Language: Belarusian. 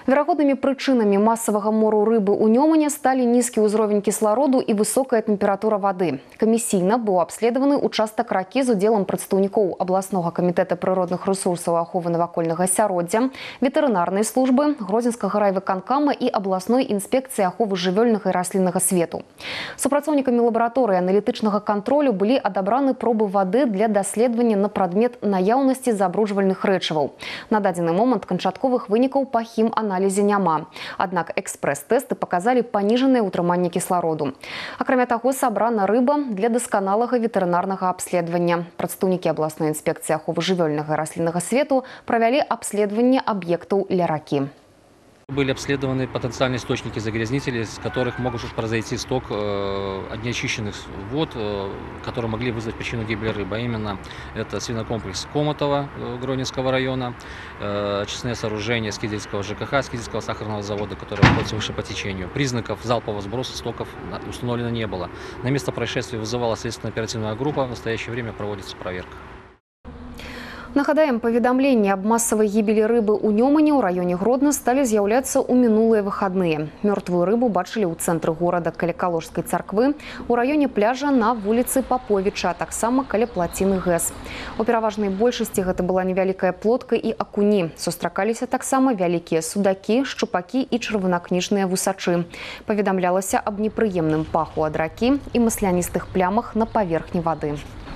Верагоднымі прычынамі масавага мору рыбы ў Нёмане сталі нізкі ўзровень кіслароду і высокая тэмпература вады. Камісійна быў абследаваны участак ракі з удзелам прадстаўнікоў абласнога камітэта прыродных рэсурсаў аховы навакольнага асяроддзя, ветэрынарнай службы, Гродзенскага райвыканкама і абласной інспекцыі аховы жывёльнага і расліннага свету. Супрацоўнікамі лабараторыі аналітычнага кантролю былі адабраны пробы вады для даследавання на прадмет наяўнасці забруджвальных рэчываў. На дадзены момант канчатковых вынікаў па хіманалізе няма. Аднак экспрэс-тэсты паказалі паніжанае ўтрыманне кіслароду. Акрамя таго, сабрана рыба для дасканалага ветэрынарнага абследавання. Прадстаўнікі абласной інспекцыі аховы жывёльнага і расліннага свету правялі абследаванне аб'ектаў ля ракі. Были обследованы потенциальные источники загрязнителей, с которых может произойти сток неочищенных вод, которые могли вызвать причину гибели рыбы. А именно, это свинокомплекс Комотова Гродненского района, очистные сооружения Скидельского ЖКХ, Скидельского сахарного завода, которые находятся выше по течению. Признаков залпового сброса стоков установлено не было. На место происшествия вызывала следственно-оперативная группа. В настоящее время проводится проверка. Нагадаем, паведамленні аб масавай гібелі рыбы ў Нёмане ў раёне Гродна сталі з'яўляцца ў мінулыя выхадныя. Мёртвую рыбу бачылі ў цэнтры горада каля Каложскай царквы, у раёне пляжа на вуліцы Паповіча, а таксама каля плаціны ГЭС. У пераважнай большасці гэта была невялікая плотка і акуні. Сустракаліся таксама вялікія судакі, шчупакі і чырванакніжныя вусачы. Паведамлялася аб непрыемным паху ад ракі і масляністых плямах на паверхні вады.